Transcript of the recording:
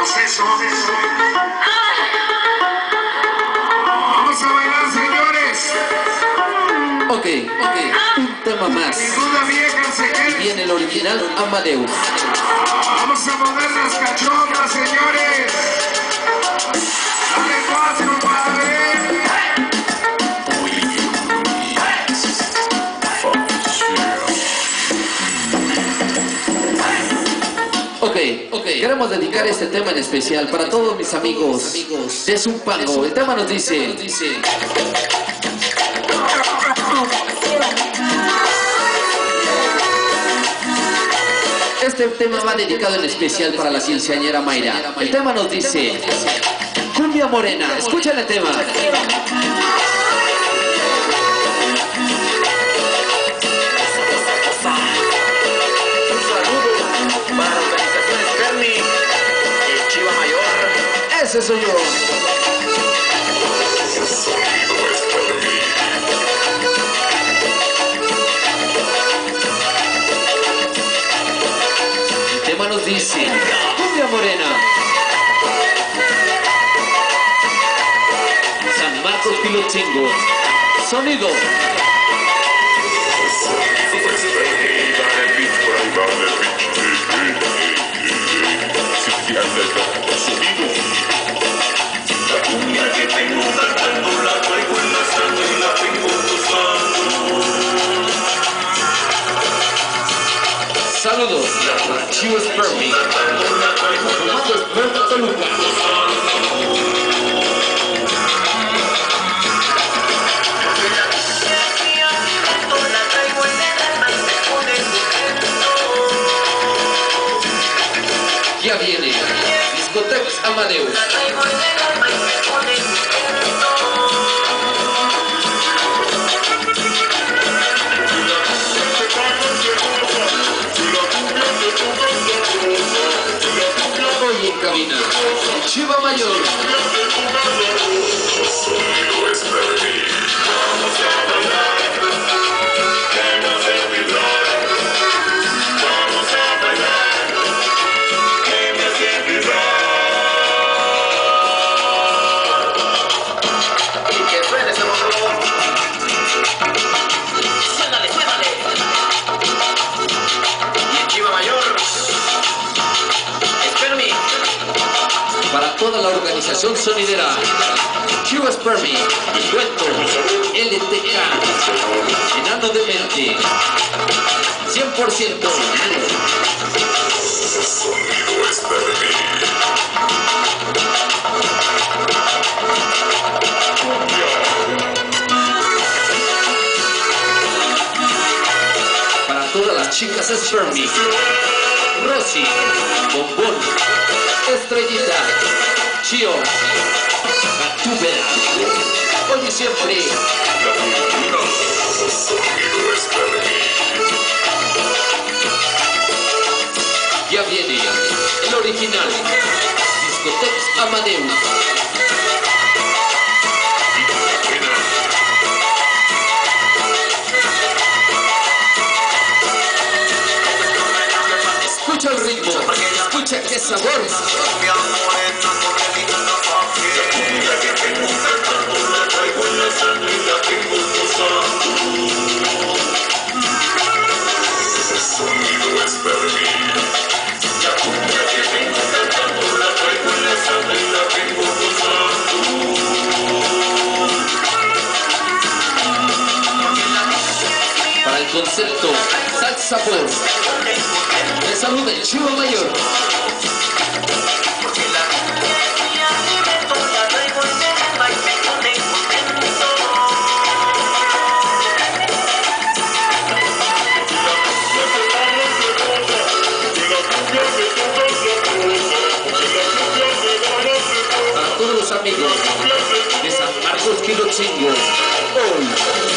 proceso. Vamos a bailar, señores. Ok, un tema más. Ninguna vieja se Y quede. viene el original Amadeus. Vamos a mover las cachondas, señores. Dale más, compadre. Ok, queremos dedicar este tema en especial para todos mis amigos de Zumpango. El tema nos dice... Este tema va dedicado en especial para la quinceañera Mayra. El tema nos dice... Cumbia Morena. Escuchen el tema. Ese soy yo. El tema nos dice Cumbia Morena. San Marcos Pilochingo. Sonido. Saludos para Chivo Spermy, Comando Spermy Toluca. Ya viene Discotex Amadeus. Hoy en cabina, Chiva Mayor. Para toda la organización sonidera, Chivo Spermy, Dueto, LTK, Enano de Mente, 100%. Sonido Spermy. Para todas las chicas Spermy, Rosy, Bombón, Estrellita, Chio, Gatúbela, hoy y siempre. Sonido Spermy. Ya viene el original, Discotex Amadeus. Escucha el ritmo, escucha qué sabor. Sonido Spermy. La cumbia que vengo cantando la traigo en la sangre y la vengo gozando. Para el concepto Sal Sabor, le saluda el Chivo Mayor. Para todos los amigos de San Marcos Pilochingo, hoy